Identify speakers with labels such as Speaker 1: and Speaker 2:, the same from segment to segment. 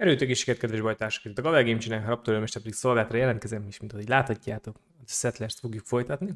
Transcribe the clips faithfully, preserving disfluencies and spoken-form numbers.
Speaker 1: Erőtökéseket, kedves bajtársak, itt a Gavel Game Channel, Raptor Mester pedig szolgálatra jelentkezem, és mint ahogy láthatjátok, a Settlers-t fogjuk folytatni.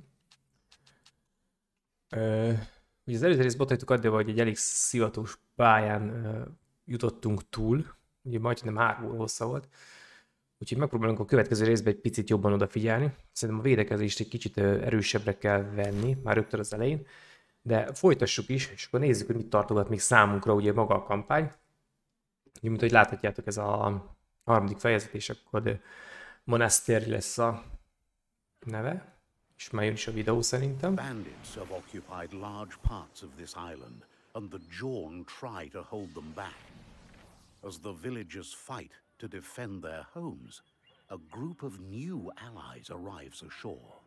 Speaker 1: Ö, ugye az előző részt botlajtuk addig, hogy egy elég szivatós pályán ö, jutottunk túl, ugye majdnem három óra hossza volt, úgyhogy megpróbálunk a következő részben egy picit jobban odafigyelni. Szerintem a védekezést egy kicsit ö, erősebbre kell venni, már rögtön az elején, de folytassuk is, és akkor nézzük, hogy mit tartogat még számunkra ugye maga a kampány. Ugye, mint ahogy láthatjátok, ez a harmadik fejezet, és akkor Monastery lesz a neve, és már jön is a videó szerintem.
Speaker 2: Bandits have occupied large parts of this island, and the Jorn try to hold them back. As the villagers fight to defend their homes, a group of new allies arrives ashore.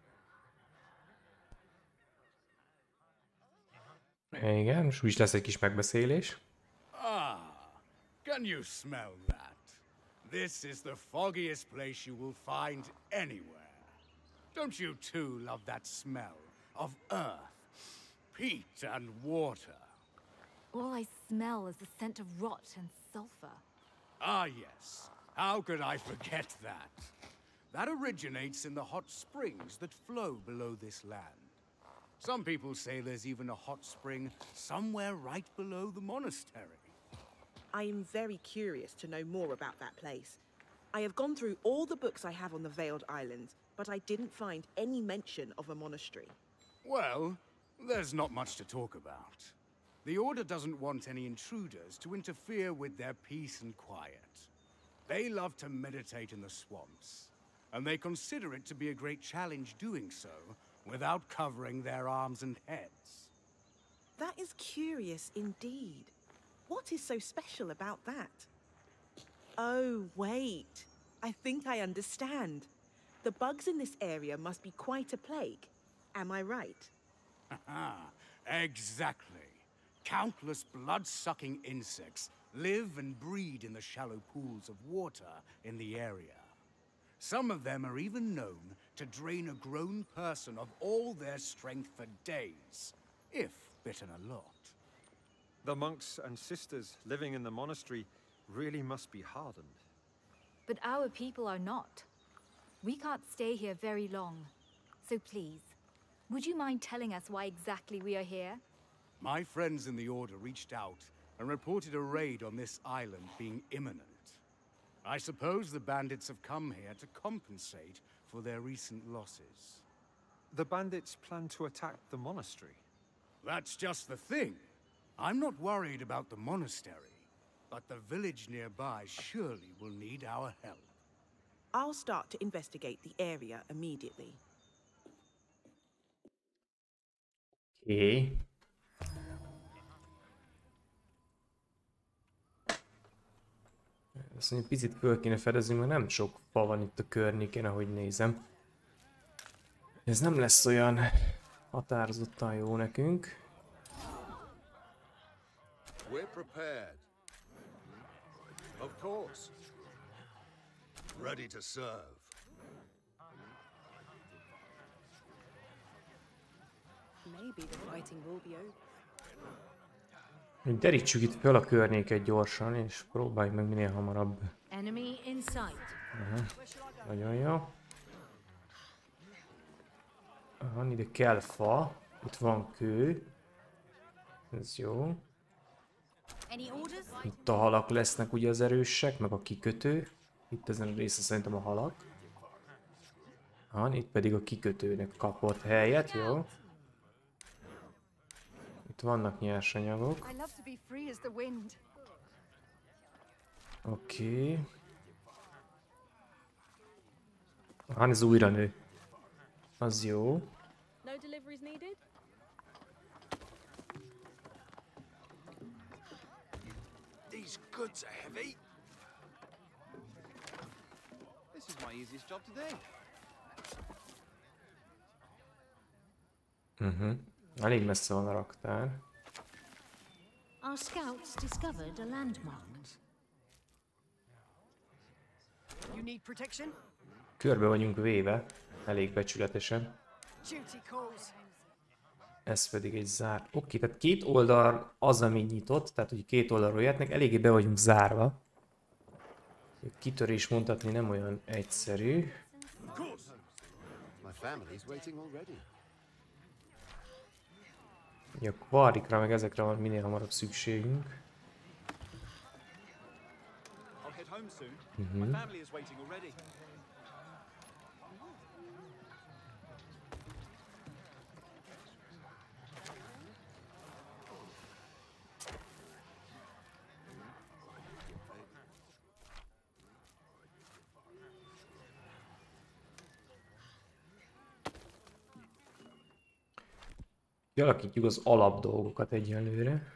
Speaker 1: Igen, és úgyis lesz egy kis megbeszélés.
Speaker 3: Ah, can you smell that? This is the foggiest place you will find anywhere. Don't you too love that smell of earth, peat and water?
Speaker 4: All I smell is the scent of rot and sulfur.
Speaker 3: Ah yes, how could I forget that? That originates in the hot springs that flow below this land. Some people say there's even a hot spring somewhere right below the monastery.
Speaker 5: I am very curious to know more about that place. I have gone through all the books I have on the Veiled Islands, but I didn't find any mention of a monastery.
Speaker 3: Well, there's not much to talk about. The Order doesn't want any intruders to interfere with their peace and quiet. They love to meditate in the swamps, and they consider it to be a great challenge doing so without covering their arms and heads.
Speaker 5: That is curious indeed. What is so special about that? Oh, wait. I think I understand. The bugs in this area must be quite a plague. Am I right?
Speaker 3: Exactly. Countless blood-sucking insects live and breed in the shallow pools of water in the area. Some of them are even known to drain a grown person of all their strength for days, if bitten a lot.
Speaker 6: The monks and sisters living in the monastery really must be hardened.
Speaker 4: But our people are not. We can't stay here very long. So please, would you mind telling us why exactly we are here?
Speaker 3: My friends in the Order reached out and reported a raid on this island being imminent. I suppose the bandits have come here to compensate for their recent losses.
Speaker 6: The bandits plan to attack the monastery.
Speaker 3: That's just the thing. I'm not worried about the monastery, but the village nearby surely will need our help.
Speaker 5: I'll start to investigate the area immediately.
Speaker 1: Okay. Azt mondja, picit föl kéne fedezni, mert nem sok fa van itt a környékén, ahogy nézem. Ez nem lesz olyan határozottan jó nekünk.
Speaker 7: We're prepared. Of course. Ready to serve.
Speaker 5: Maybe the fighting will be over.
Speaker 1: Derítsük itt föl a környéket gyorsan, és próbáljuk meg minél hamarabb.
Speaker 4: Enemy in sight.
Speaker 1: Aha. Nagyon jó. Aha, ide kell fa. Itt van kő. Ez jó. Itt a halak lesznek ugye az erősek, meg a kikötő. Itt ezen a részen szerintem a halak. Aha, itt pedig a kikötőnek kapott helyet, jó. Itt vannak nyersanyagok. Oké. Okay. Hát ez újra nő. Az jó.
Speaker 7: These goods are heavy.
Speaker 8: This is my easiest job today.
Speaker 1: Mhm. Elég messze van a raktár.
Speaker 9: Our scouts discovered a landmark.
Speaker 8: You need protection?
Speaker 1: Körbe vagyunk véve, elég becsületesen.
Speaker 8: Duty calls.
Speaker 1: Ez pedig egy zárt. Oké, tehát két oldal az, ami nyitott, tehát hogy két oldalról jöhetnek, eléggé be vagyunk zárva. Kitörés mondhatni nem olyan egyszerű.
Speaker 7: My family's waiting already.
Speaker 1: A kvarikra meg ezekre van minél hamarabb szükségünk.
Speaker 8: I'll head home soon.
Speaker 1: Mhm.
Speaker 8: My family is waiting already.
Speaker 1: Kialakítjuk az alap dolgokat egyelőre.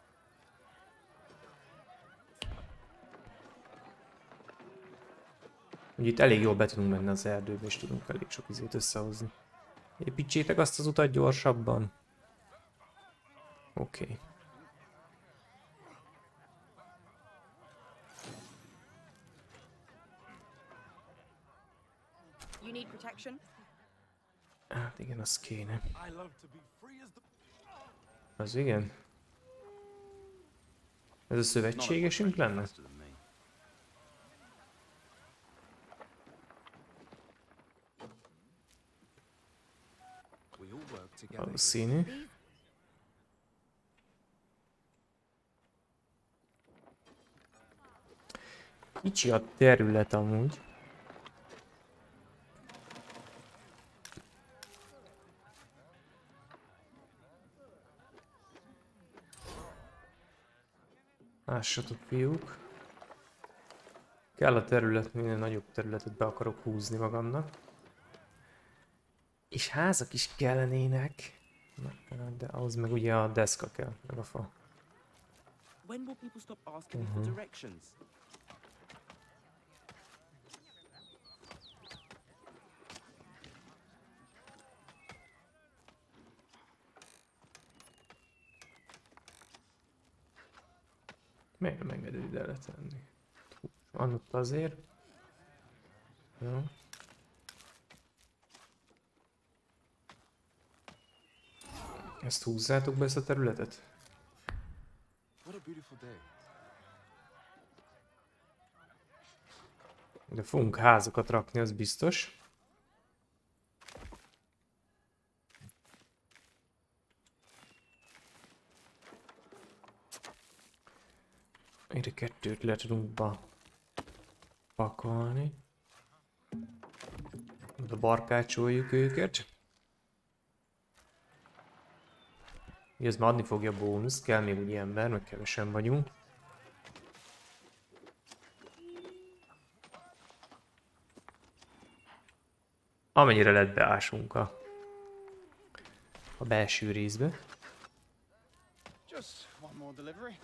Speaker 1: Ugye itt elég jól be tudunk menni az erdőbe, és tudunk elég sok izét összehozni. Építsétek azt az utat gyorsabban. Oké. Okay.
Speaker 5: You need protection?
Speaker 1: Hát igen, az kéne. Az igen. Ez a szövetségesünk lenne? Valószínű. Kicsi a terület amúgy. Lássatok, fiúk. Kell a terület, minél nagyobb területet be akarok húzni magamnak. És házak is kellenének. De ahhoz meg ugye a deszka kell, meg a fa.
Speaker 10: When will people stop asking me for directions?
Speaker 1: Miért nem engeded ide letenni? Van ott azért. Jó. Ezt húzzátok be, ezt a területet? De fogunk házakat rakni, az biztos. Ide kettőt le tudunk ba pakolni. Oda barkácsoljuk őket. Ez már adni fogja a bónusz, kell még úgy ember, meg kevesen vagyunk. Amennyire lehet beásunk a, a belső részbe.
Speaker 8: Just one more delivery.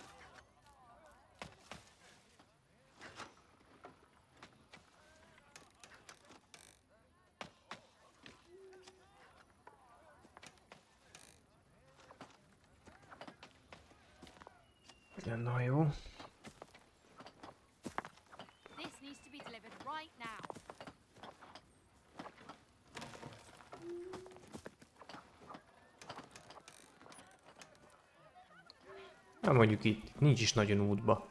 Speaker 1: Na jó.
Speaker 9: This needs to be delivered right now.
Speaker 1: Hát mondjuk itt nincs is nagyon útba.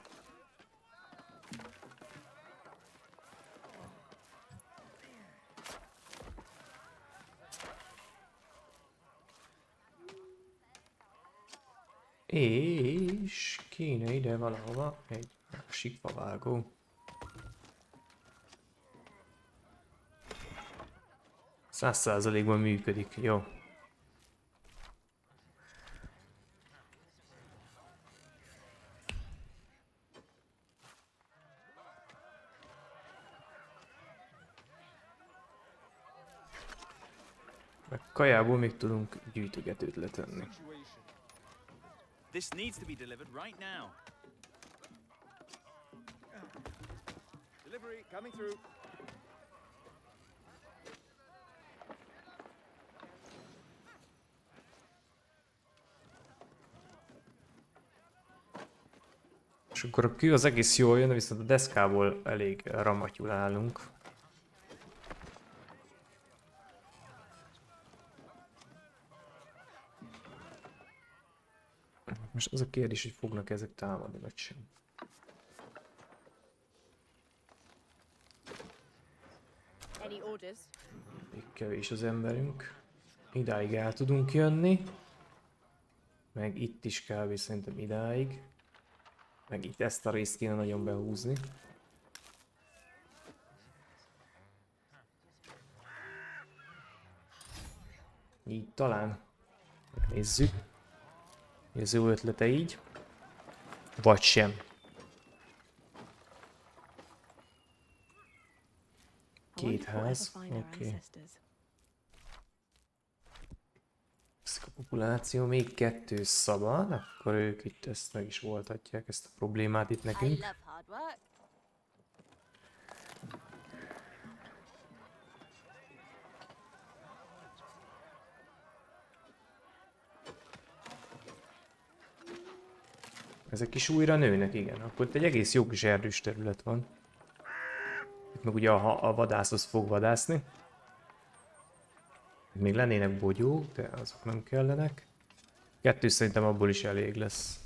Speaker 1: És kéne ide valahova egy másik favágó. Száz százalékban működik, jó. Meg kajából még tudunk gyűjtögetőt letenni.
Speaker 8: This needs to be delivered right now. Delivery coming through.
Speaker 1: És akkor a kő az egész jól jön, viszont a deszkából elég ramatyul állunk. Most az a kérdés, hogy fognak ezek támadni, vagy sem.
Speaker 9: orders.
Speaker 1: Még kevés az emberünk. Idáig el tudunk jönni. Meg itt is kb. Szerintem idáig. Meg itt ezt a részt kéne nagyon behúzni. Így talán. Nézzük. Ez jó ötlete így. Vagy sem. Két ház. Oké. Okay. A populáció még kettő szabad, akkor ők itt ezt meg is voltatják, ezt a problémát itt nekünk. Ezek is újra nőnek, igen. Akkor itt egy egész jó kis erdős terület van. Itt meg ugye a, a vadászhoz fog vadászni. Itt még lennének bogyók, de azok nem kellenek. Kettő szerintem abból is elég lesz.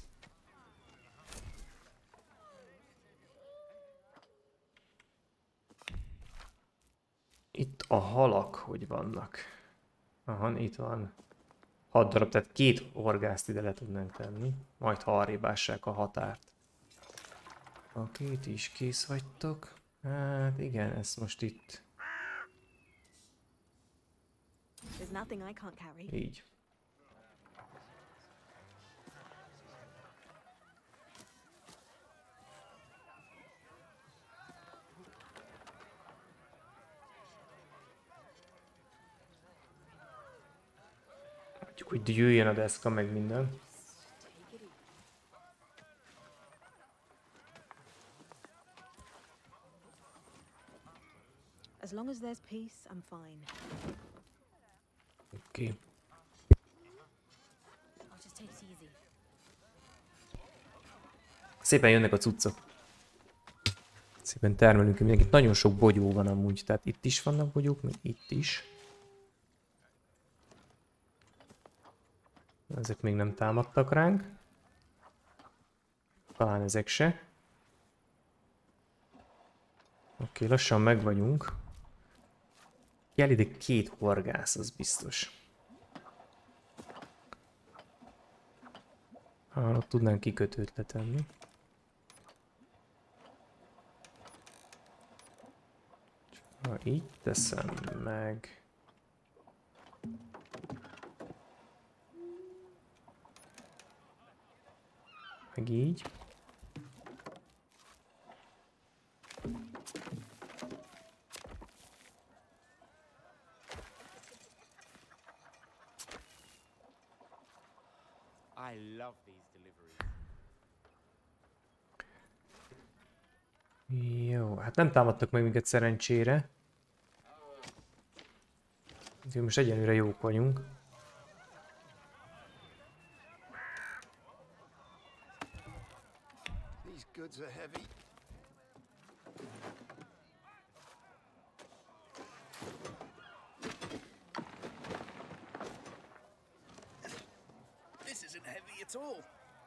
Speaker 1: Itt a halak hogy vannak? Aha, itt van. Hat darab, tehát két horgászt ide le tudnánk tenni. Majd ha arrébb ássák a határt. Oké, itt is kész vagytok. Hát igen, ezt most itt... Így. Mondjuk, hogy jöjjön a deszka, meg minden.
Speaker 11: As long as there's peace, I'm fine.
Speaker 1: Oké. Okay. Szépen jönnek a cuccok. Szépen termelünk mindenkit. Nagyon sok bogyó van amúgy, tehát itt is vannak bogyók, meg itt is. Ezek még nem támadtak ránk. Talán ezek se. Oké, okay, lassan meg vagyunk. Kell ide két horgász, az biztos. Ha, ott tudnánk kikötőt letenni. Ha így teszem meg... Meg így.
Speaker 10: I love these deliveries.
Speaker 1: Jó, hát nem támadtak meg minket szerencsére. Úgyhogy most egyenlőre jók vagyunk.
Speaker 7: These goods are heavy.
Speaker 8: This isn't heavy at all.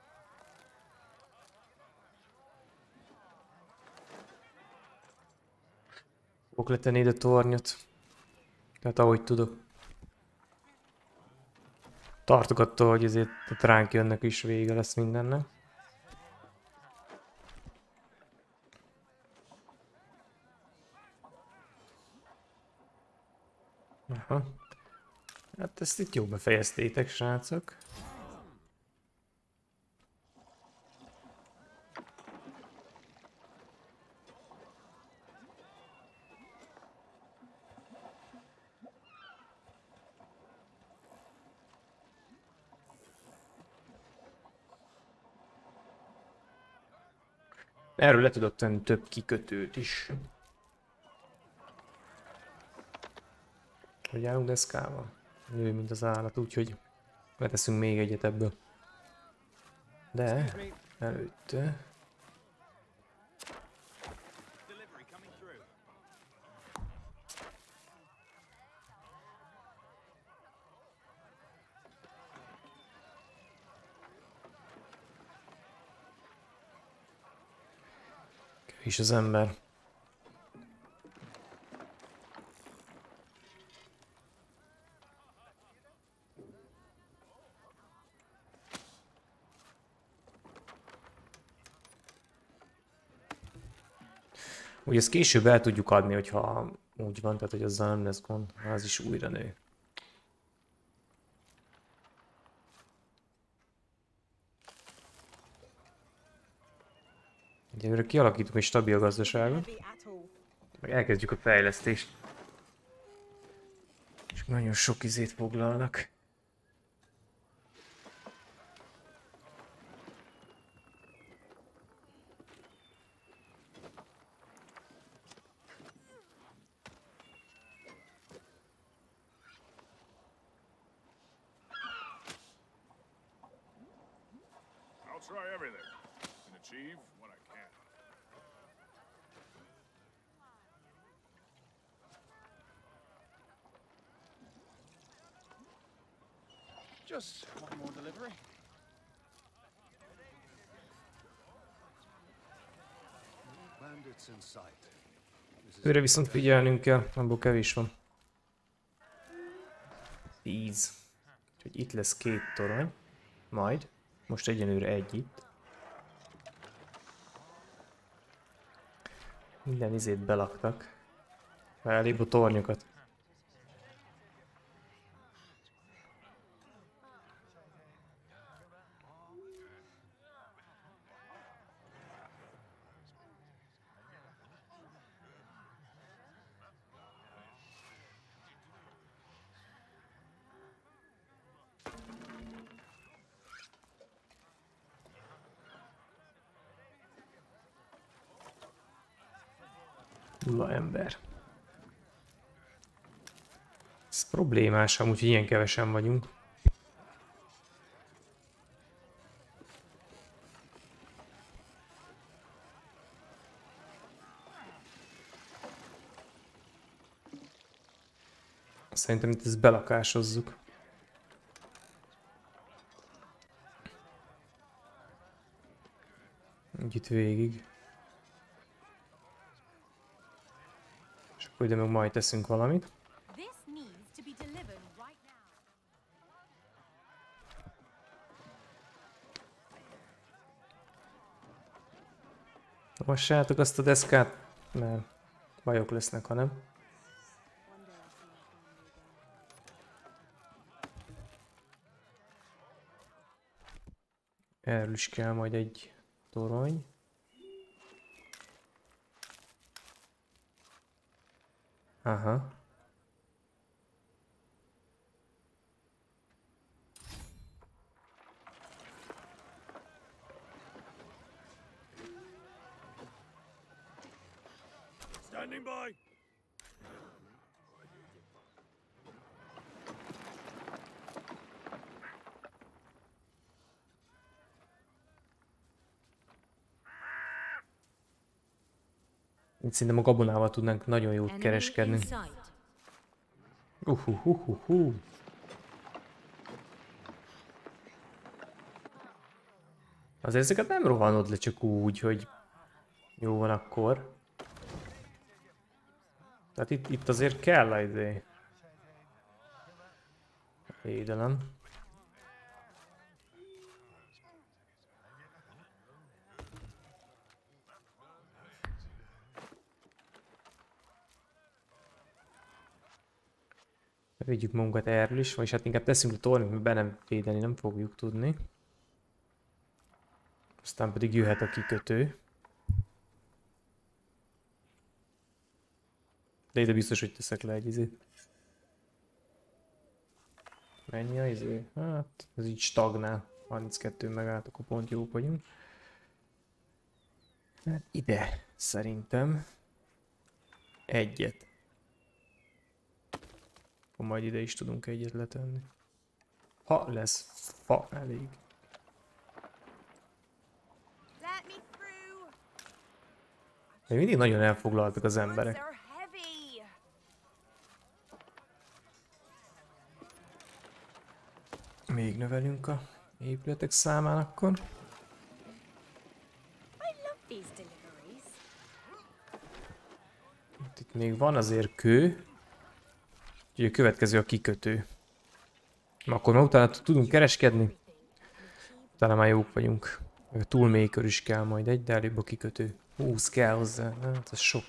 Speaker 1: Fogok letenni ide tornyot. Tehát ahogy tudok. Tartok attól, hogy ezért ránk jönnek is, vége lesz mindennek. Aha. Hát ezt itt jó befejeztétek, srácok. Erről le tudok tenni több kikötőt is. Hogy állunk deszkával? Nő, mint az állat, úgyhogy beteszünk még egyet ebből. De előtte... Kevés az ember. Ugye ezt később el tudjuk adni, hogyha úgy van, tehát hogy azzal nem lesz gond, az is újra nő. Egyelőre kialakítunk egy stabil gazdaságot, meg elkezdjük a fejlesztést. És nagyon sok izét foglalnak.
Speaker 12: Try everything and achieve what I can.
Speaker 8: Just one more delivery.
Speaker 7: Bandits in sight.
Speaker 1: Őre viszont figyelnünk kell, abból kevés van. Tíz. Úgyhogy itt lesz két torony. Majd. Most egyenlőre egy itt. Minden izét belaktak. Elébb a tornyokat. Nulla ember. Ez problémás, amúgy, hogy ilyen kevesen vagyunk. Szerintem itt ezt belakásozzuk. Itt végig. És akkor ide meg majd teszünk valamit. Mossátok azt a deszkát, mert bajok lesznek, ha nem. Erről is kell majd egy torony. Aha.
Speaker 12: Standing by.
Speaker 1: Itt szerintem a gabonával tudnánk nagyon jót kereskedni. Uhuhuhuhu. Azért ezeket nem rohanod le csak úgy, hogy jó van akkor. Tehát itt, itt azért kell a izé. Védelem. Vigyük magunkat erről is, vagyis hát inkább teszünk a tornyot, mert be nem védeni nem fogjuk tudni. Aztán pedig jöhet a kikötő. De ide biztos, hogy teszek le egy izét. Mennyi a izé? Hát, ez így stagnál. harminckettő megállt, akkor pont jók vagyunk. Hát ide szerintem egyet. Akkor majd ide is tudunk egyet letenni. Ha lesz fa elég. Még mindig nagyon elfoglaltak az emberek. Még növelünk a épületek számán akkor. Itt még van azért kő. Úgyhogy a következő a kikötő. Akkor már utána tudunk kereskedni. Utána már jók vagyunk. Meg a toolmaker is kell majd egy, de előbb a kikötő. húsz kell hozzá, hát ez sok.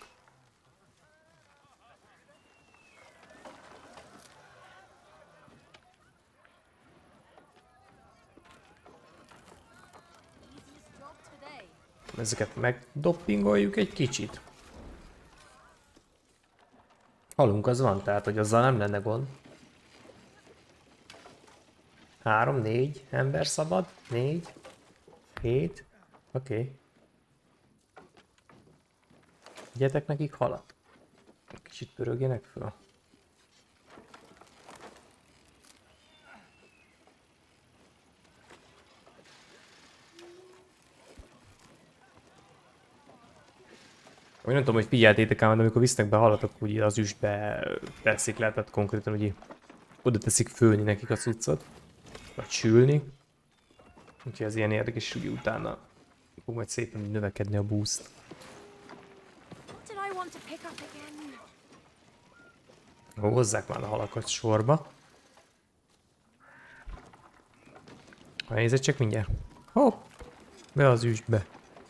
Speaker 1: Ezeket megdoppingoljuk egy kicsit. Halunk az van, tehát hogy azzal nem lenne gond. Három, négy ember szabad, négy, hét, oké. Okay. Vigyetek nekik halat. Kicsit pörögjenek föl. Én nem tudom, hogy figyeltétek ám, de amikor visznek be halat, akkor ugye az üstbe teszik le, tehát konkrétan ugye oda teszik főni nekik a cuccot. Vagy sülni. Úgyhogy ez ilyen érdekes, ugye utána fog majd szépen növekedni a boost. Ó, hozzák már a halakat sorba. Ha nézed csak mindjárt. Hopp! Be az üstbe.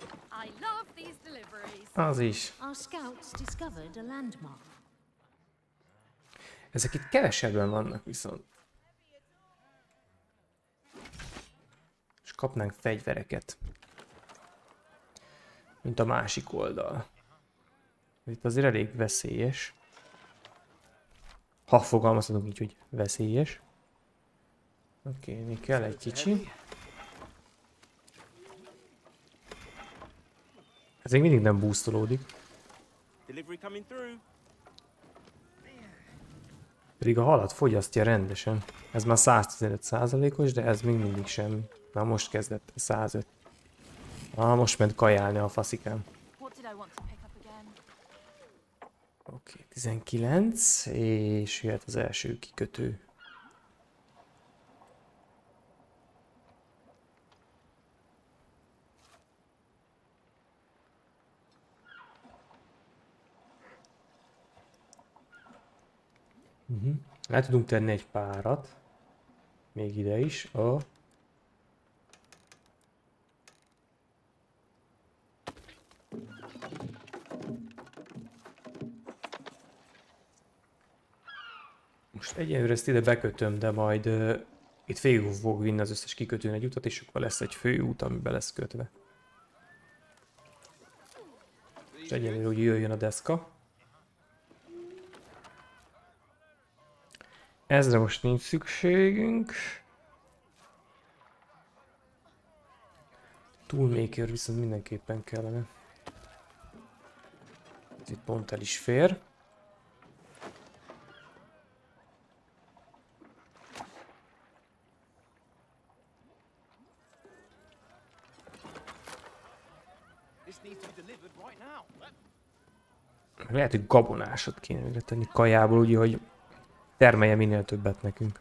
Speaker 1: Az is. Ezek itt kevesebben vannak viszont. És kapnánk fegyvereket. Mint a másik oldal. Itt azért elég veszélyes. Ha fogalmazhatunk így, hogy veszélyes. Oké, okay, még kell egy kicsi. Ez még mindig nem boostolódik. Pedig a halat fogyasztja rendesen. Ez már száztizenöt százalékos, de ez még mindig semmi. Már most kezdett százöt. Ah, most ment kajálni a faszikám. Oké, okay, tizenkilenc, és jöhet az első kikötő. Uh-huh. El tudunk tenni egy párat. Még ide is. A... Most egyelőre ezt ide bekötöm, de majd uh, itt végig fog vinni az összes kikötőn egy utat, és akkor lesz egy főút, ami be lesz kötve. És egyelőre úgy jöjjön a deszka. Ezre most nincs szükségünk. Toolmaker viszont mindenképpen kellene. Ez itt pont el is fér. Lehet, hogy gabonásot kéne tenni kajából, úgy, hogy termelje minél többet nekünk.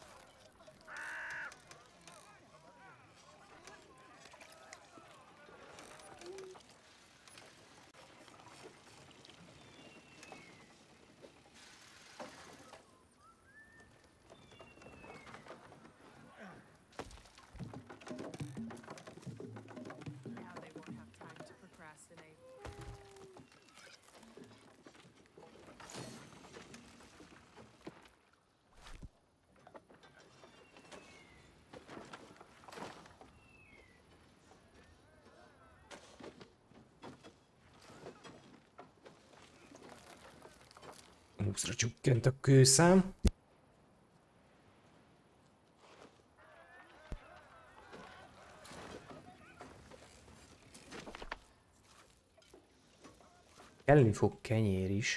Speaker 1: húszra csökkent a kőszám. Kelleni fog kenyér is.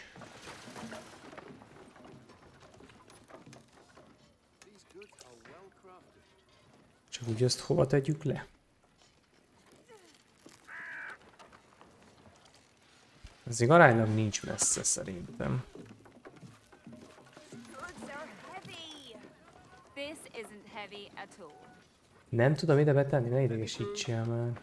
Speaker 1: Csak úgy azt hova tegyük le? Ez még aránylag nincs messze szerintem. Nem tudom ide betenni, ne idegesítsél már.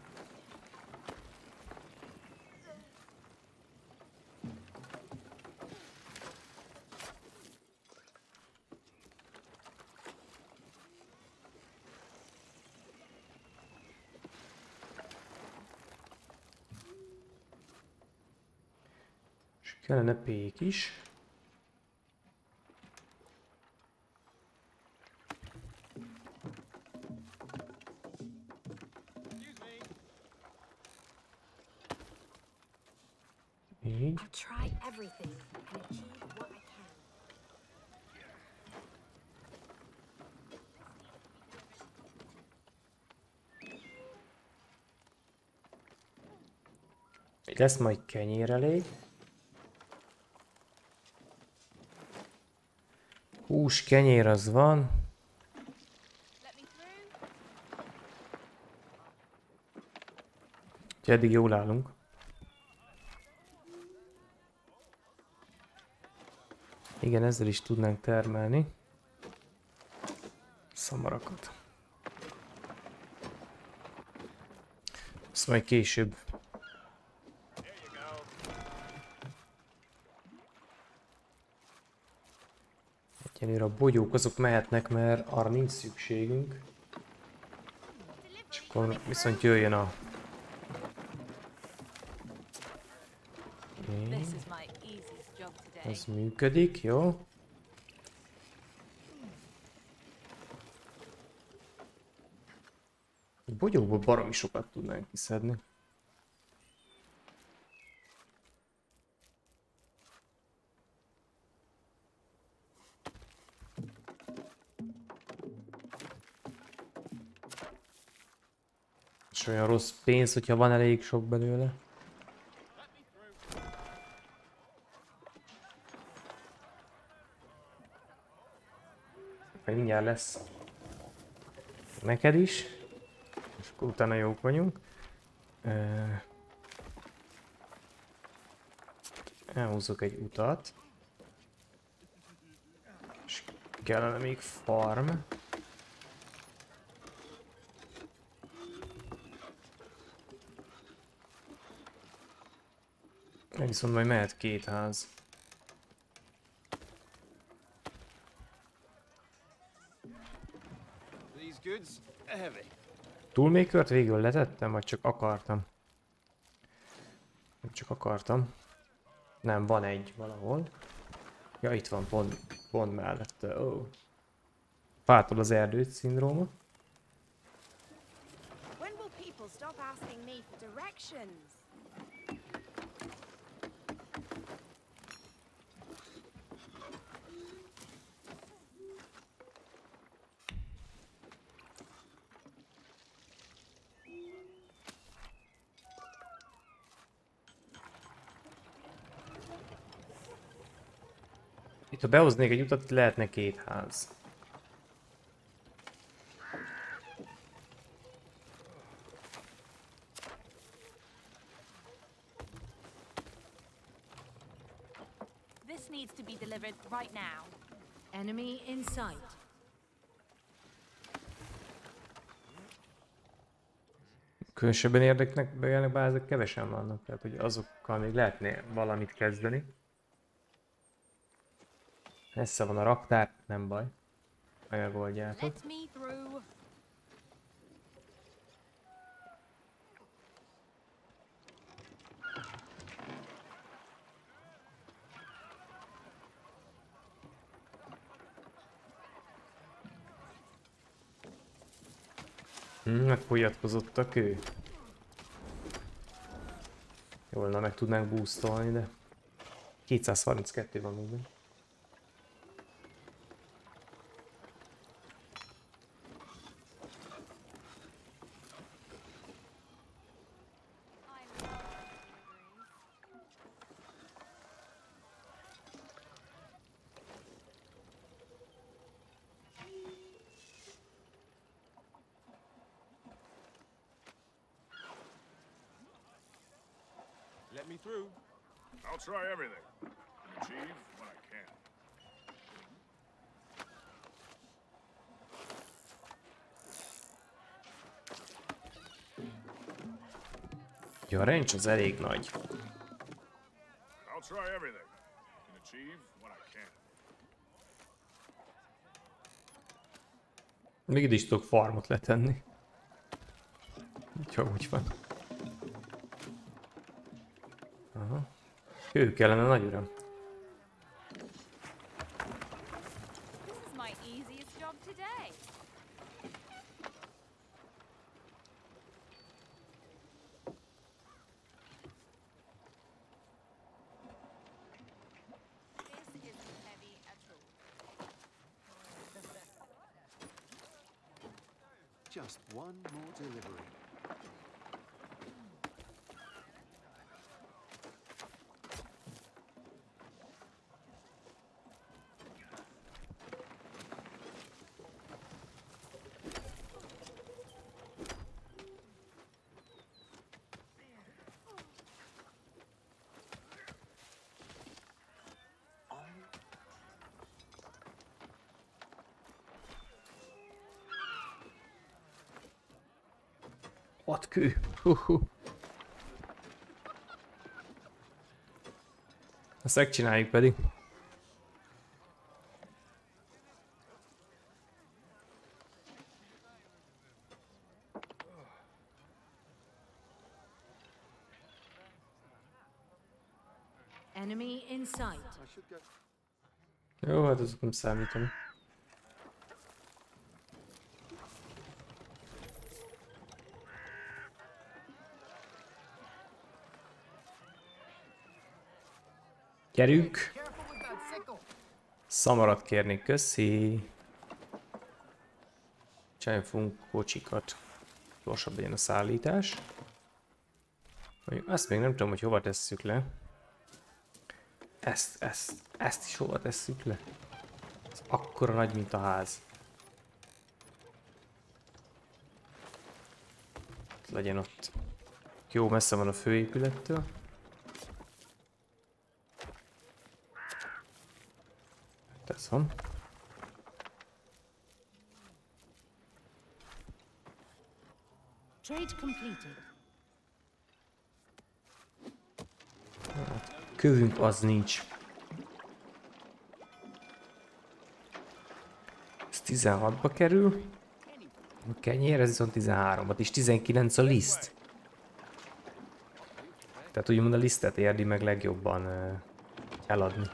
Speaker 1: Kellene pék is. Így.
Speaker 9: I'll try everything and achieve what I can.
Speaker 1: Így lesz majd kenyér elég. Hús, kenyér az van. Úgyhogy eddig jól állunk. Igen, ezzel is tudnánk termelni szamarakat. Ezt majd később. Egyelőre a bogyók azok mehetnek, mert arra nincs szükségünk. És akkor viszont jöjjön a... Okay. Ez működik, jó? A bogyókból baromi sokat tudnánk kiszedni. És olyan rossz pénz, hogyha van elég sok belőle. Meg mindjárt lesz neked is, és akkor utána jók vagyunk. Elhúzzuk egy utat, és kellene még farm. Meg viszont majd mehet két ház. Toolmakert végül letettem, vagy csak akartam? Nem csak akartam. Nem, van egy valahol. Ja, itt van, pont, pont mellette. Oh. Pártol az erdőt szindróma.
Speaker 9: When will people stop asking me for directions?
Speaker 1: Itt ha behoznék egy utat, lehetne két ház.
Speaker 9: This needs to be delivered right now.
Speaker 11: Enemy in sight.
Speaker 1: Különösebben érdeknek bejelnek, bár ezek kevesen vannak, tehát hogy azokkal még lehetne valamit kezdeni. Messze van a raktár, nem baj. Megoldjátok. Hmm, megfolyatkozottak ő. Jól, na meg tudnánk boostolni, de kétszázharminckettő van még.
Speaker 12: Let me through. I'll try everything and achieve what I can.
Speaker 1: Jó, a range az elég nagy.
Speaker 12: I'll try everything and achieve what I can.
Speaker 1: Még ide is tudok farmot letenni. Úgyhogy úgy van. Aha. Ő kellene, nagy uram.
Speaker 9: This is my easiest job today. This isn't heavy at all.
Speaker 7: Just one more delivery.
Speaker 1: Hat kő. Hú-hú. Ezt megcsináljuk pedig.
Speaker 11: Enemy in sight.
Speaker 1: Jó, hát azok nem számítom. Gyerünk! Szamarat kérnék, köszi! Csináljunk fogunk kocsikat. Gyorsabb legyen a szállítás. Azt még nem tudom, hogy hova tesszük le. Ezt, ezt, ezt is hova tesszük le? Ez akkora nagy, mint a ház. Legyen ott. Jó messze van a főépülettől. Ez van.
Speaker 11: Trade completed.
Speaker 1: Kövünk az nincs. Ez tizenhatba kerül. A kenyér, ez viszont tizenháromba, és tizenkilenc a liszt. Tehát úgymond a lisztet érdi meg legjobban uh, eladni.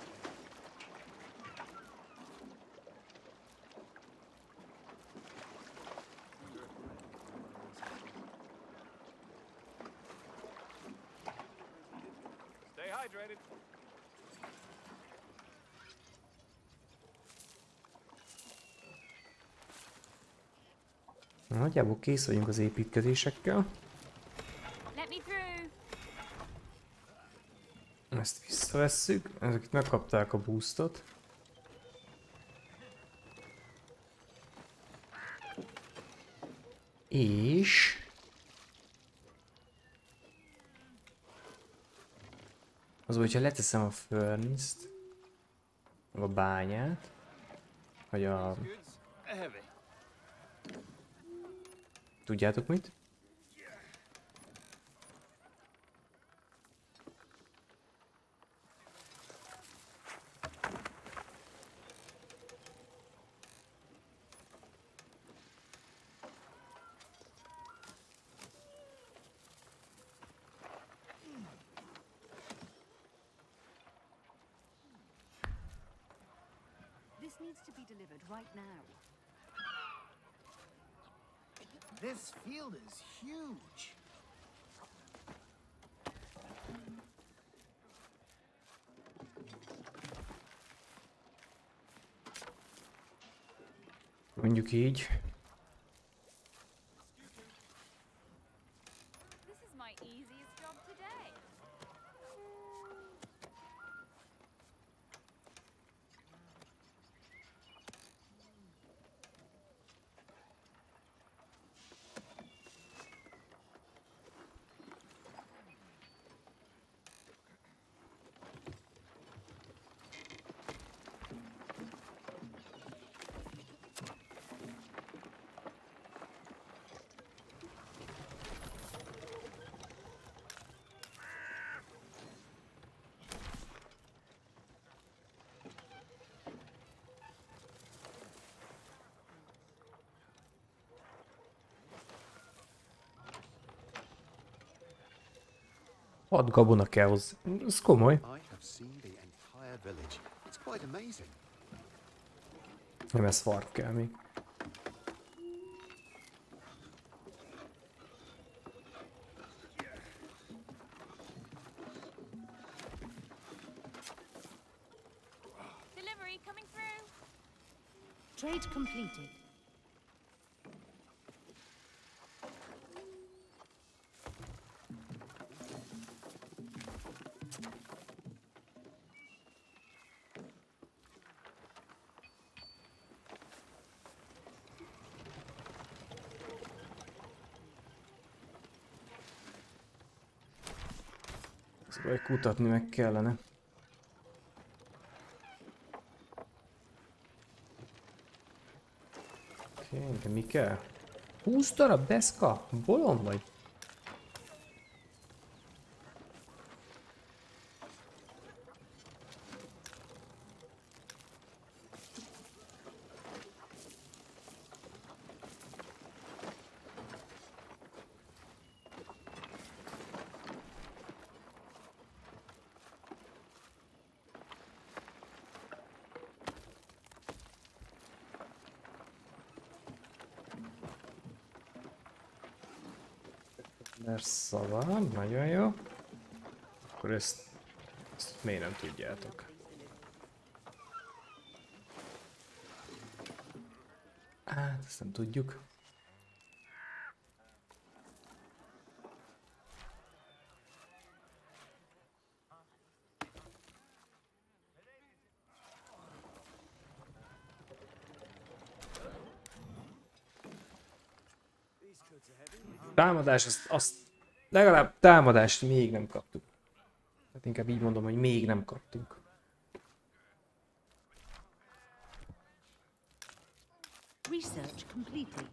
Speaker 1: Nagyjából kész vagyunk az építkezésekkel. Ezt visszavesszük, ezek itt megkapták a boostot. És... az, hogyha leteszem a furnace-t, meg a bányát, vagy a... tudjátok mit?
Speaker 13: This needs to be delivered right now. This field is huge.
Speaker 1: Mondjuk így.
Speaker 9: This is my easiest job today.
Speaker 1: Hat gabona kell hozzá. Ez komoly.
Speaker 7: I have seen the entire village. It's quite amazing.
Speaker 1: Nem, ez farm kell még.
Speaker 9: Delivery coming through.
Speaker 11: Trade completed.
Speaker 1: Vagy kutatni meg kellene. Oké, okay, de mi kell? húsz darab deszka? Bolond vagy? Szava, nagyon jó. Akkor ezt, ezt miért nem tudjátok? Hát, ezt nem tudjuk. Támadás, azt, azt legalább támadást még nem kaptuk. Hát inkább így mondom, hogy még nem kaptunk.
Speaker 11: Research completed.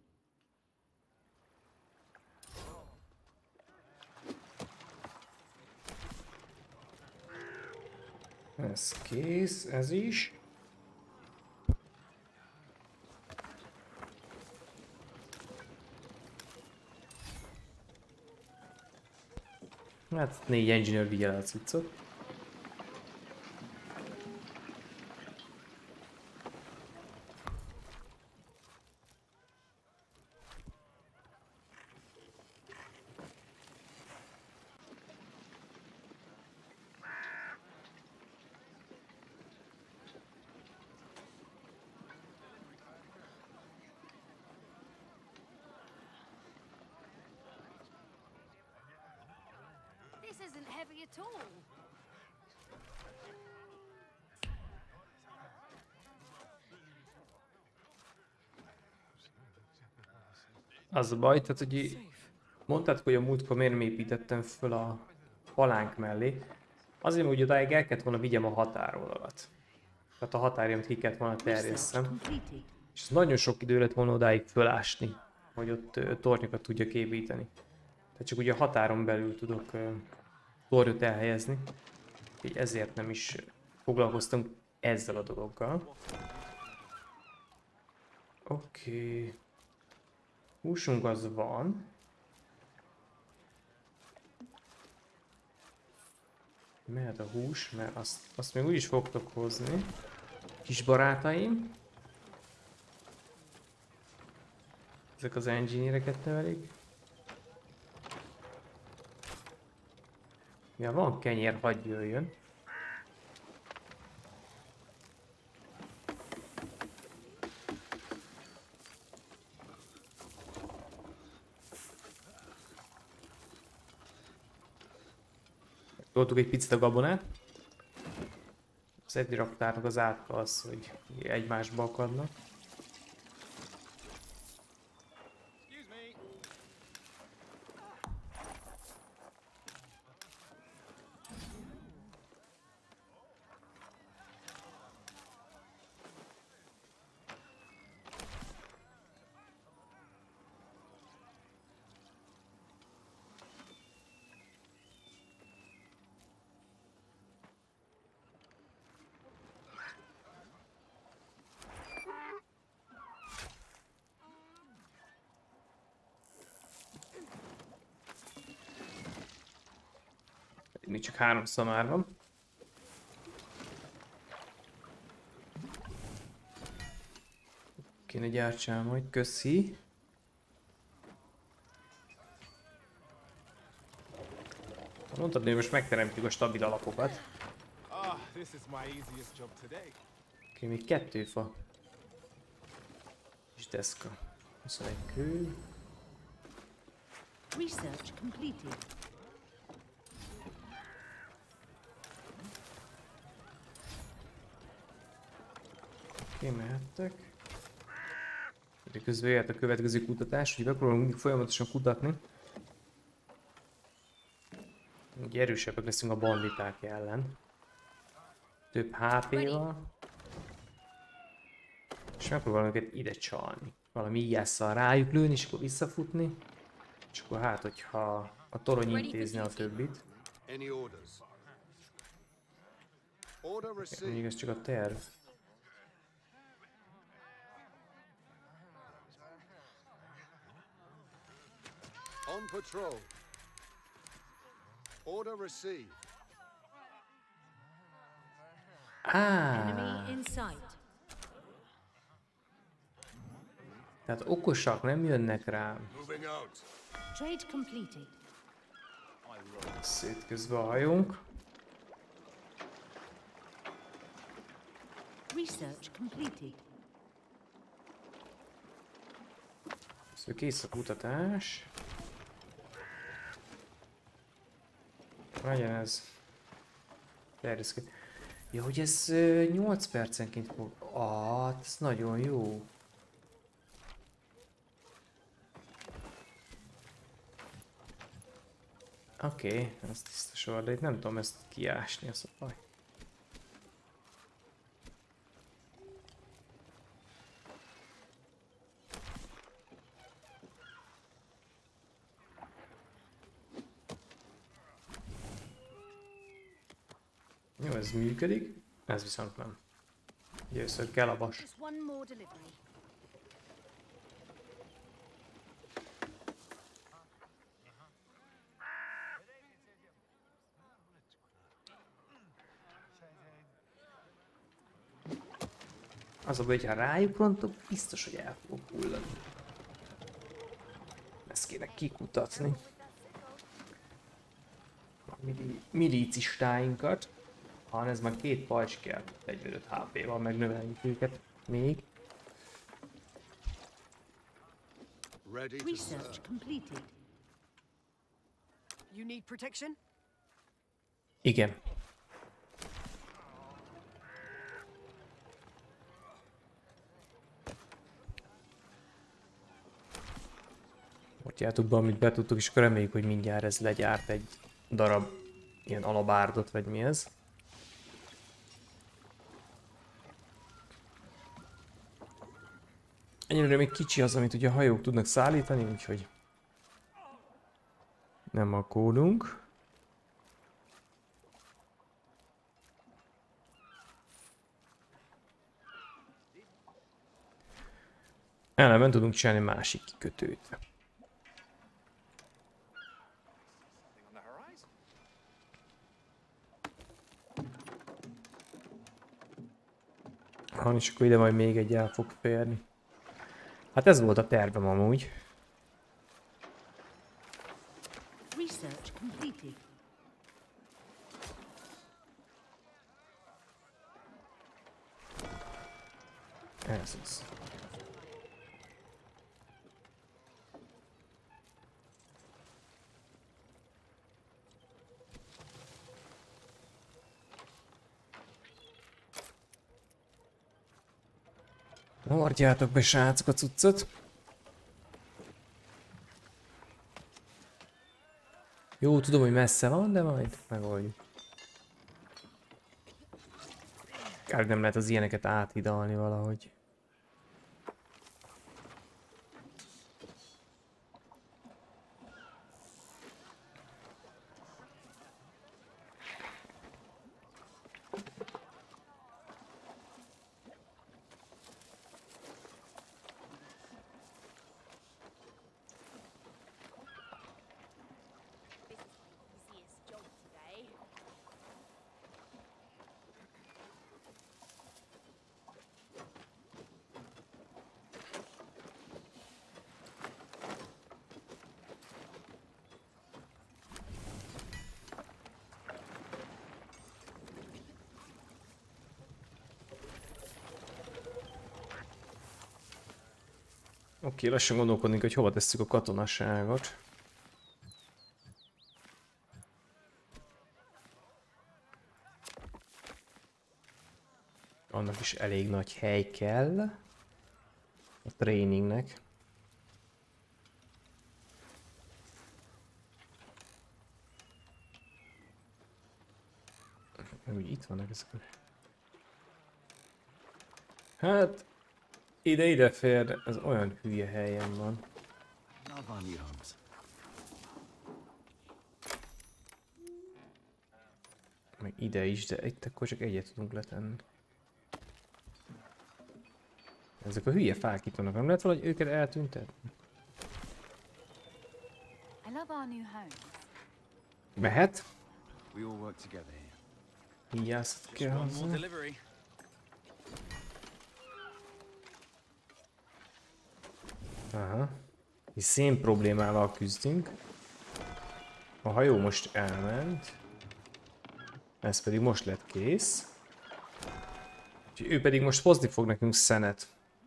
Speaker 1: Ez kész, ez is. Hát négy engineer vigye el a cuccot.
Speaker 9: This isn't heavy at all.
Speaker 1: Az a baj, tehát hogy mondtad, hogy a múltkor miért nem építettem föl a palánk mellé. Azért, hogy odáig el kellett volna vigyem a határolat. Tehát a határjamat ki kellett volna terjesszem. És ez nagyon sok idő lett volna odáig fölásni, hogy ott uh, tornyokat tudjak építeni. Tehát csak ugye a határon belül tudok uh, tornyot elhelyezni. Így ezért nem is foglalkoztam ezzel a dologgal. Oké. Okay. Húsunk az van. Mehet a hús, mert azt, azt még úgyis fogtok hozni. Kis barátaim. Ezek az engineereket nevelik. Ja, van kenyér, hadd jöjjön. Toltuk egy picit a gabonát. Az egy raktárnak az átka az, hogy egymásba akadnak. Még csak három szamár van. Kéne gyártsál majd, köszi. Mondtad, hogy most megteremtjük a stabil alapokat. Oké, még kettő fa. És deszka. huszonegy kő.
Speaker 11: Research completed.
Speaker 1: Oké, mehettek. De közben jöhet a következő kutatás, hogy megpróbálunk mindig folyamatosan kutatni. Úgy erősebbek leszünk a banditák ellen. Több há pé-val. És megpróbálunk őket ide csalni. Valami ilyesszel rájuk lőni, és akkor visszafutni. És akkor hát, hogyha a torony intézni a többit. Még ez csak a terv.
Speaker 14: On patrol. Order received.
Speaker 1: Ah.
Speaker 11: Enemy in sight.
Speaker 1: Tehát okosak, nem jönnek rám.
Speaker 11: Trade completed.
Speaker 1: Szétközbe a hajónk.
Speaker 11: Research completed.
Speaker 1: Szóval kész a kutatás. Legyen ez. Terjeszkedj. Ja, hogy ez uh, nyolc percenként fog. Ah, ez nagyon jó. Oké, okay, ez tiszta sor, de itt nem tudom ezt kiásni, az a baj. Jó, ez működik, ez viszont nem. Először kell a vas. Az a baj, hogyha rájuk rontok, biztos, hogy el fogok hullani. Ezt kéne kikutatni. A mili milicistáinkat. Ha ez már két pajcs kell, negyvenöt há pé-val megnöveljük őket még.
Speaker 11: Research completed.
Speaker 13: You need protection?
Speaker 1: Igen. Ott jártuk be, amit betudtuk, és akkor reméljük, hogy mindjárt ez legyárt egy darab ilyen alabárdot, vagy mi ez. Egyelőre még kicsi az, amit ugye a hajók tudnak szállítani, úgyhogy nem aggódunk. Ellenben tudunk csinálni másik kikötőt. Ha, és akkor ide majd még egy el fog férni. Hát ez volt a tervem amúgy.
Speaker 11: Research completed.
Speaker 1: Ez az. Hordjátok be, srácok, a cuccot. Jó, tudom, hogy messze van, de majd megoldjuk. Kár, nem lehet az ilyeneket áthidalni valahogy. Oké, lassan gondolkodnék, hogy hova tesszük a katonaságot. Annak is elég nagy hely kell a tréningnek. Úgy itt vannak ezek. Hát ide-ide fér, de ez olyan hülye helyen van. Meg ide is, de itt akkor csak egyet tudunk letenni. Ezek a hülye fák itt vannak, nem lehet valahogy őket eltüntetni? Mehet? Híjászt kell hozzá. Aha. Mi szén problémával küzdünk. A hajó most elment. Ez pedig most lett kész. Úgyhogy ő pedig most hozni fog nekünk szenet.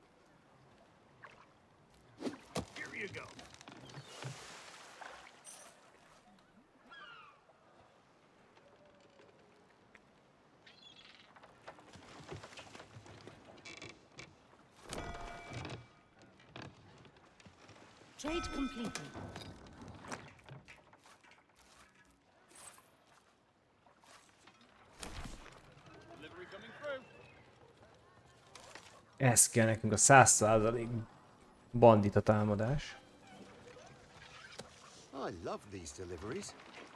Speaker 11: Trade completed.
Speaker 1: Ez kell nekünk, a száz százalék bandita támadás.
Speaker 7: I love these deliveries.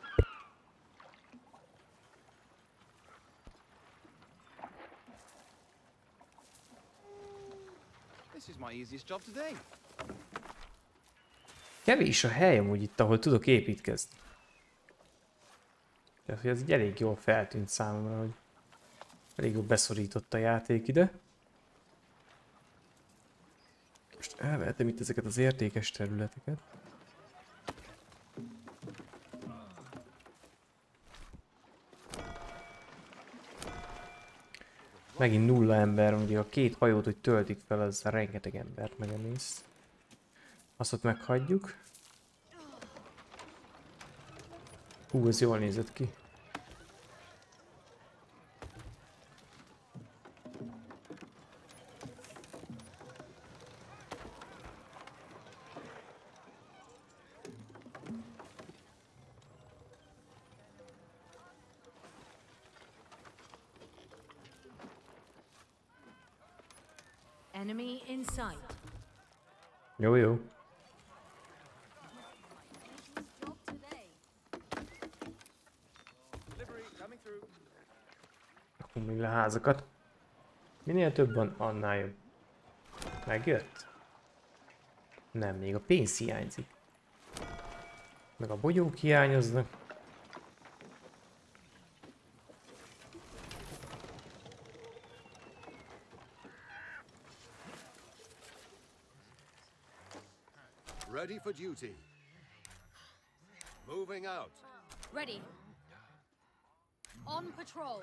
Speaker 8: This is my easiest job today.
Speaker 1: Kevés a hely amúgy itt, ahol tudok építkezni. Tehát, hogy ez egy elég jól feltűnt számomra, hogy elég jól beszorított a játék ide. Most elvehetem itt ezeket az értékes területeket. Megint nulla ember, ugye a két hajót, hogy töltik fel, az rengeteg embert megemész. Azt ott meghagyjuk. Hú, ez jól nézett ki.
Speaker 11: Enemy in sight.
Speaker 1: Jó, jó. Akkor még le házakat. Minél több van, annál jobb. Megjött? Nem, még a pénz hiányzik. Meg a bogyók hiányoznak.
Speaker 14: Ready for duty. Moving out.
Speaker 9: Ready. On patrol.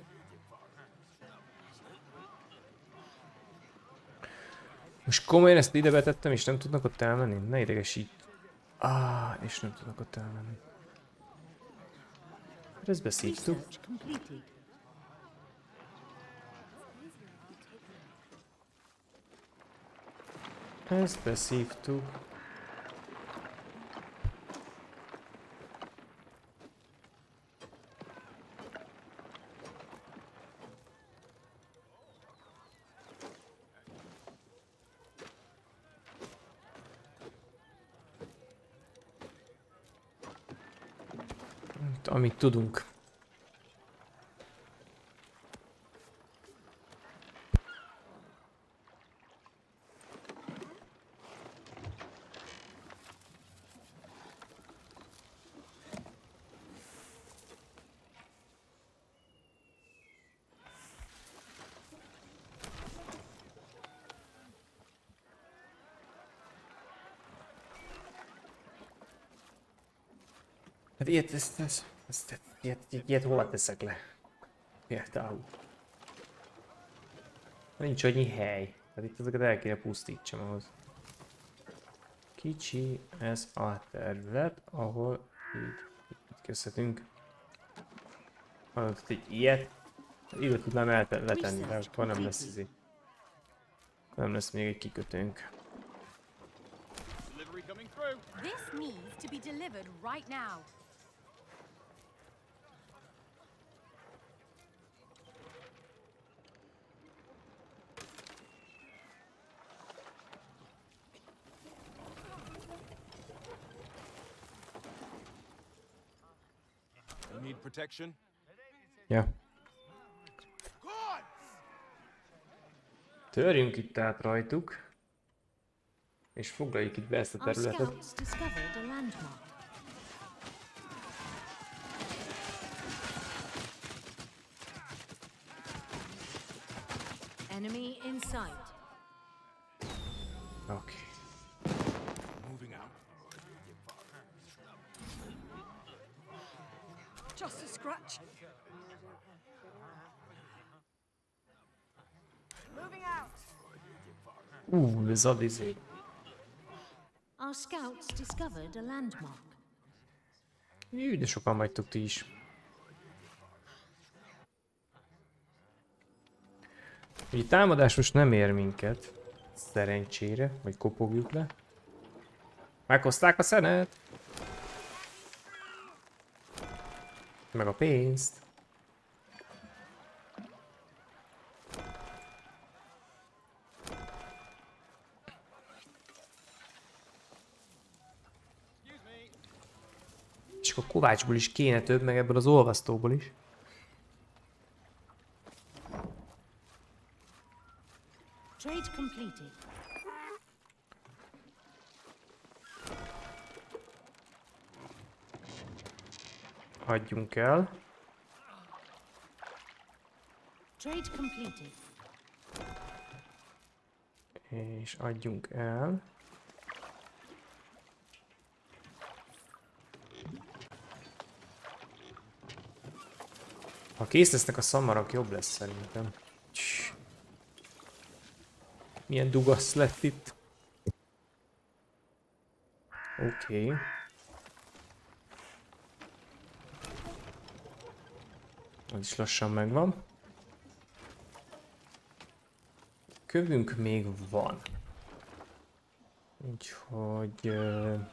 Speaker 1: Most komolyan ezt ide betettem, és nem tudnak ott elmenni? Ne idegesít. Ah, és nem tudnak ott elmenni. Hát ezt beszívtuk. Ezt beszívtuk. Amit tudunk. Hát ilyet, ezt, ezt, ezt, ilyet, ilyet hova teszek le? Például. Nincs annyi hely. Hát itt ezeket el kéne pusztítsam ahhoz. kicsi ez a terület, ahol így építkezhetünk. Adott egy ilyet. Ide tudnám letenni, de akkor nem lesz izé. Nem lesz még egy kikötőnk.
Speaker 9: This needs to be delivered right now.
Speaker 6: You need protection?
Speaker 1: Ja. Törjünk itt át rajtuk. És foglaljuk itt be ezt a területet.
Speaker 11: Enemy in sight.
Speaker 1: Okay.
Speaker 3: Moving out.
Speaker 9: Just a scratch. Moving out.
Speaker 1: Uh, ez a izé.
Speaker 11: Our scouts discovered a landmark.
Speaker 1: Jú, de sokan vagytok ti is. Ugye támadás most nem ér minket. Szerencsére, vagy kopogjuk le. Meghozták a szenet! Meg a pénzt. És akkor kovácsból is kéne több, meg ebből az olvasztóból is.
Speaker 11: Trade completed.
Speaker 1: Adjunk el.
Speaker 11: Trade completed.
Speaker 1: És adjunk el. Ha kész lesznek a szamarak, jobb lesz szerintem. Milyen dugasz lett itt. Oké. Okay. Az is lassan megvan. Kövünk még van. Úgyhogy... Uh,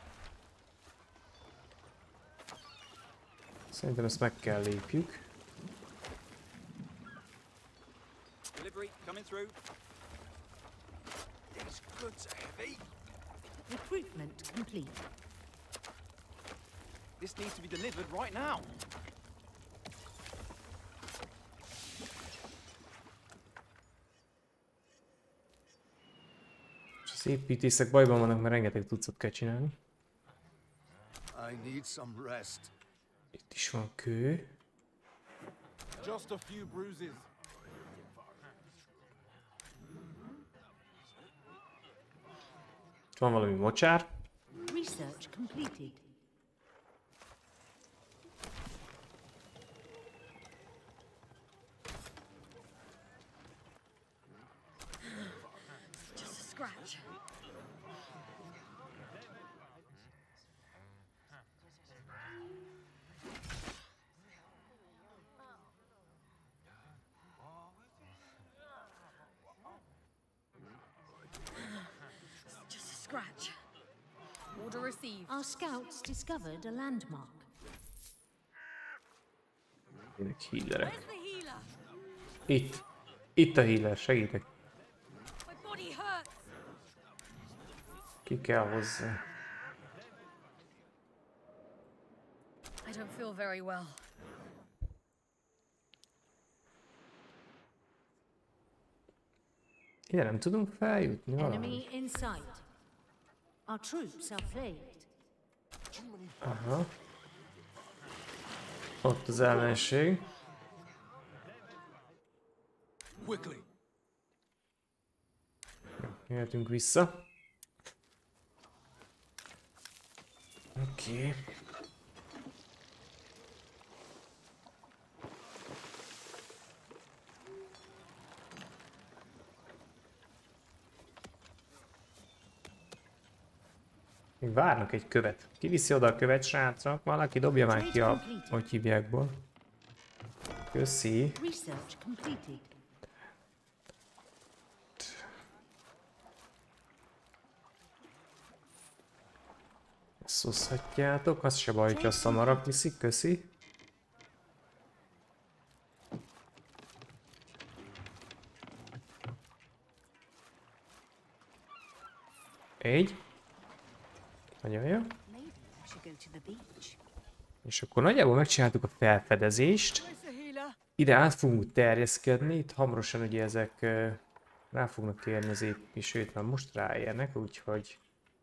Speaker 1: szerintem ezt meg kell lépjük.
Speaker 8: Delivery coming through. These goods are heavy.
Speaker 11: Recruitment complete.
Speaker 8: This needs to be delivered right now.
Speaker 1: Az építészek bajban vannak, mert rengeteg tucat kell csinálni.
Speaker 14: I need some rest.
Speaker 1: Itt is van kő.
Speaker 3: Just a few bruises.
Speaker 1: Itt van valami mocsár.
Speaker 11: Research completed.
Speaker 9: Just a scratch. Just a scratch. Order received.
Speaker 11: Our scouts discovered a landmark.
Speaker 1: Jönnek healerek.
Speaker 9: Where's the healer?
Speaker 1: Itt. Itt a healer, segítek.
Speaker 9: My body hurts.
Speaker 1: Ki kell hozzá.
Speaker 9: I don't feel very well.
Speaker 1: Ide nem tudunk feljutni valahogy.
Speaker 11: Enemy in sight. Our troops are plagued.
Speaker 1: Aha. Ott az ellenség.
Speaker 3: Quickly.
Speaker 1: Jöhetünk vissza. Oké. Okay. Még várnak egy követ. Ki viszi oda a követ, srácok? Valaki dobja már ki a... hogy hívjákból. Köszi. Ezt hozhatjátok, az se baj, hogy a szamarak viszik, köszi. Egy. Nagyon jó. És akkor nagyjából megcsináltuk a felfedezést. Ide át fogunk terjeszkedni, itt hamarosan ugye ezek uh, rá fognak térni az építésre, sőt már most ráérnek, úgyhogy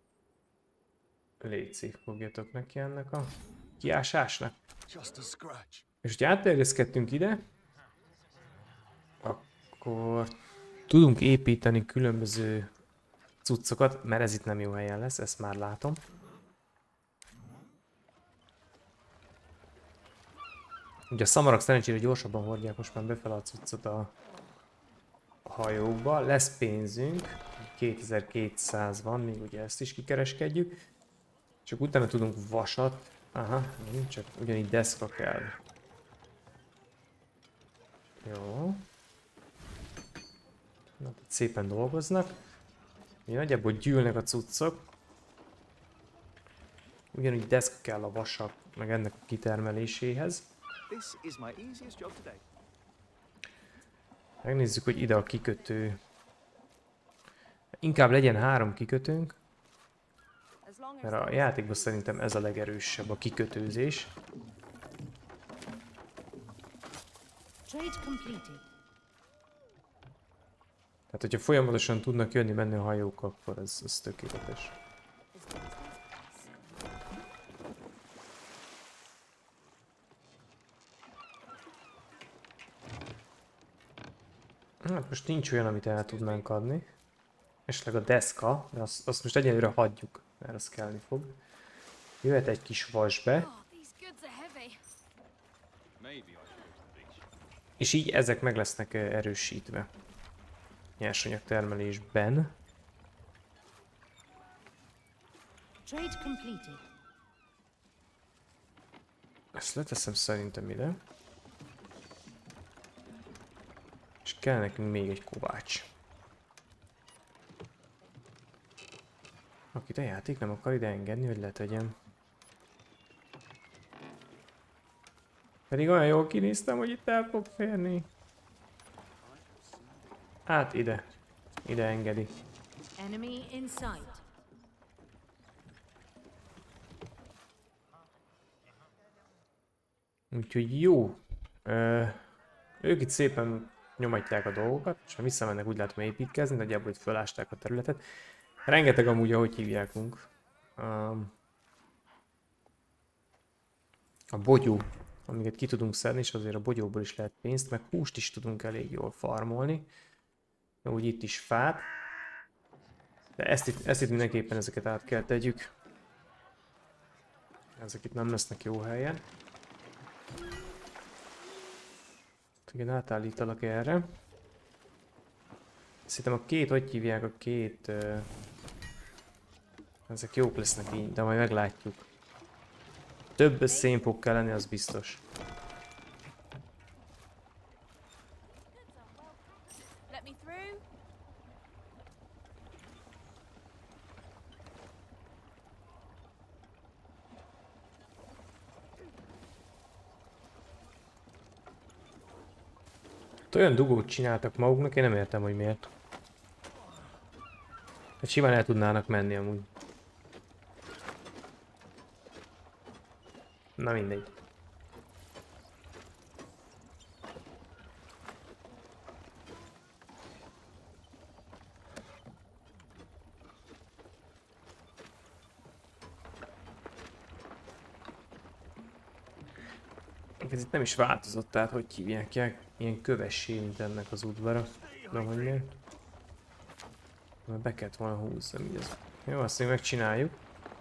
Speaker 1: léci, fogjatok neki ennek a kiásásnak. És hogyha átterjeszkedtünk ide, akkor tudunk építeni különböző cuccokat, mert ez itt nem jó helyen lesz, ezt már látom. Ugye a szamarak szerencsére gyorsabban hordják most már befele a cuccot a, a hajókba. Lesz pénzünk, kétezer-kétszáz van, még ugye ezt is kikereskedjük. Csak utána tudunk vasat. Aha, nem csak ugyanígy deszka kell. Jó. Na, szépen dolgoznak. Ugye nagyjából gyűlnek a cuccok. Ugyanúgy deszka kell a vasak, meg ennek a kitermeléséhez. Megnézzük, hogy ide a kikötő. Inkább legyen három kikötőnk. Mert a játékban szerintem ez a legerősebb, a kikötőzés. Tehát, hogyha folyamatosan tudnak jönni menni a hajók, akkor ez, ez tökéletes. Hát most nincs olyan, amit el tudnánk adni. Esetleg a deszka, de azt, azt most egyelőre hagyjuk, mert az kellni fog. Jöhet egy kis vasbe. És így ezek meg lesznek erősítve. Nyersanyag termelésben. Ezt leteszem szerintem ide. És kell nekünk még egy kovács. Akit a játék nem akar ide engedni, hogy letegyem. Pedig olyan jól kinéztem, hogy itt el fog férni. Hát ide. Ide engedi.
Speaker 11: Enemy in sight.
Speaker 1: Úgyhogy jó. Ö, ők itt szépen nyomatják a dolgokat, és ha visszamennek, úgy látom építkezni, nagyjából itt fölásták a területet. Rengeteg amúgy, ahogy hívjákunk. Um, a bogyó, amiket ki tudunk szedni, és azért a bogyóból is lehet pénzt, meg húst is tudunk elég jól farmolni. Úgy itt is fát. De ezt itt, ezt itt mindenképpen ezeket át kell tegyük. Ezek itt nem lesznek jó helyen. Igen, átállítalak erre. Szerintem a két, hogy hívják a két... Uh, ezek jók lesznek így, de majd meglátjuk. Több szénfog kell lenni, az biztos. Olyan dugót csináltak maguknak, én nem értem, hogy miért. Hát simán el tudnának menni amúgy. Na mindegy. Ez itt nem is változott, tehát hogy hívják, ilyen kövessé, mint ennek az udvara. Nem, hogy miért. Mert be kellett volna húzni, ez. Jó, azt még megcsináljuk.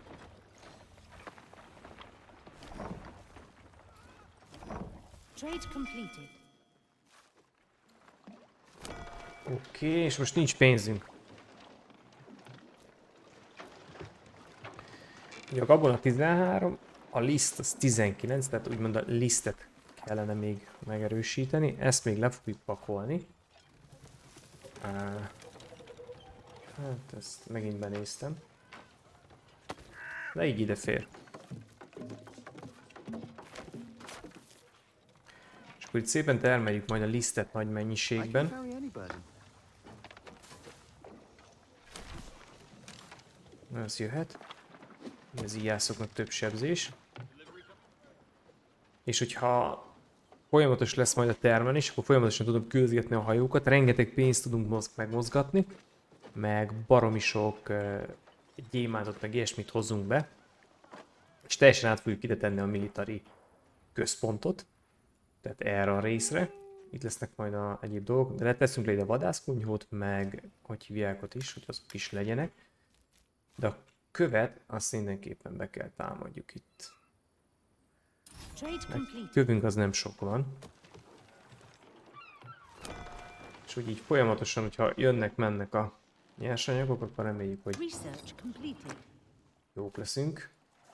Speaker 1: Oké, okay, és most nincs pénzünk. Ugye a gabona tizenhárom, a liszt az tizenkilenc, tehát úgymond a lisztet kellene még megerősíteni. Ezt még le fogjuk pakolni. Hát ezt megint benéztem. De így ide fér. És akkor itt szépen termeljük majd a lisztet nagy mennyiségben. Ez jöhet. Ez íjászoknak több sebzés. És hogyha folyamatos lesz majd a termelés, akkor folyamatosan tudom küldgetni a hajókat, rengeteg pénzt tudunk megmozgatni, meg baromi sok uh, gyémántot, meg ilyesmit hozzunk be, és teljesen át fogjuk ide tenni a military központot, tehát erre a részre. Itt lesznek majd a egyéb dolgok, de leteszünk le ide vadászkunyhót, meg hogy hívják ott is, hogy azok is legyenek. De a követ azt mindenképpen be kell támadjuk itt. Kövünk az nem sok van. És úgy így folyamatosan, hogyha jönnek-mennek a nyersanyagok, akkor reméljük, hogy jók leszünk.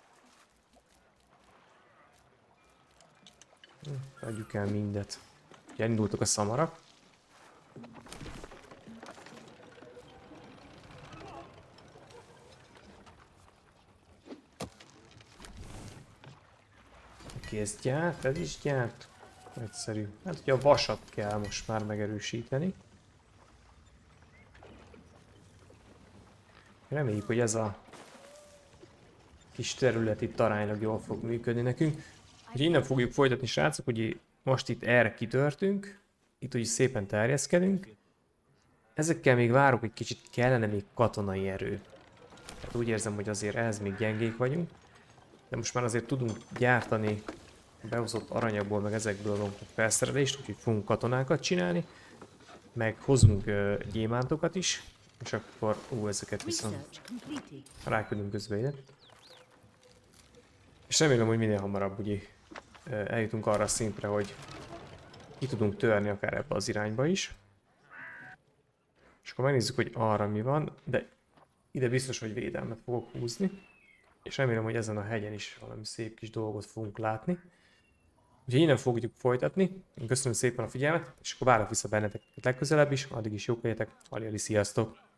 Speaker 1: Adjuk el mindet. Ugye elindultak a szamarak. Oké, ez gyárt, ez is gyárt. Egyszerű. Hát ugye a vasat kell most már megerősíteni. Reméljük, hogy ez a kis terület itt aránylag jól fog működni nekünk. Ugye innen fogjuk folytatni, srácok, hogy most itt erre kitörtünk. Itt úgy szépen terjeszkedünk. Ezekkel még várok, hogy kicsit kellene még katonai erő. Tehát úgy érzem, hogy azért ehhez még gyengék vagyunk. De most már azért tudunk gyártani behozott aranyagból, meg ezekből a felszerelést, úgyhogy fogunk katonákat csinálni. Meg hozunk uh, gyémántokat is. És akkor, ú, ezeket viszont ráküldünk közben ide. És remélem, hogy minél hamarabb ugye eljutunk arra a szintre, hogy ki tudunk törni akár ebbe az irányba is. És akkor megnézzük, hogy arra mi van, de ide biztos, hogy védelmet fogok húzni. És remélem, hogy ezen a hegyen is valami szép kis dolgot fogunk látni. Úgyhogy innen fogjuk folytatni. Köszönöm szépen a figyelmet, és akkor várok vissza benneteket legközelebb is. Addig is jók legyetek. Ali, Ali, sziasztok!